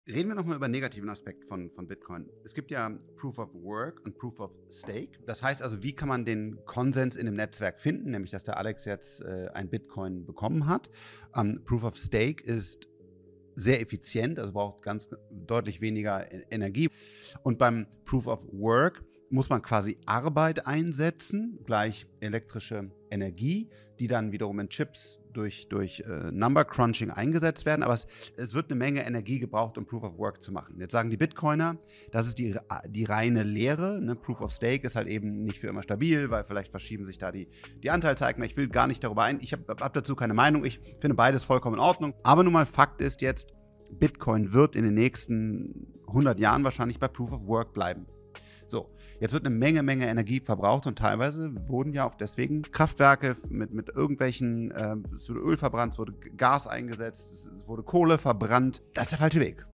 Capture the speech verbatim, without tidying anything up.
Reden wir nochmal über 'n negativen Aspekt von von Bitcoin. Es gibt ja Proof of Work und Proof of Stake. Das heißt also, wie kann man den Konsens in dem Netzwerk finden, nämlich dass der Alex jetzt, äh, ein Bitcoin bekommen hat. Ähm, Proof of Stake ist sehr effizient, also braucht ganz deutlich weniger E Energie. Und beim Proof of Work muss man quasi Arbeit einsetzen, gleich elektrische Energie, die dann wiederum in Chips durch durch, äh, Number Crunching eingesetzt werden. Aber es es wird 'ne Menge Energie gebraucht, um Proof of Work zu machen. Jetzt sagen die Bitcoiner, das ist die a die reine Lehre, ne? Proof of Stake ist halt eben nicht für immer stabil, weil vielleicht verschieben sich da die die Anteilseigner. Ich will gar nicht darüber ein ich habe habe dazu keine Meinung. Ich finde beides vollkommen in Ordnung. Aber nun mal Fakt ist jetzt, Bitcoin wird in den nächsten hundert Jahren wahrscheinlich bei Proof of Work bleiben. So, jetzt wird 'ne Menge, Menge Energie verbraucht und teilweise wurden ja auch deswegen Kraftwerke mit mit irgendwelchen, ähm es wurde Öl verbrannt, es wurde G Gas eingesetzt, es es wurde Kohle verbrannt. Das ist der falsche Weg.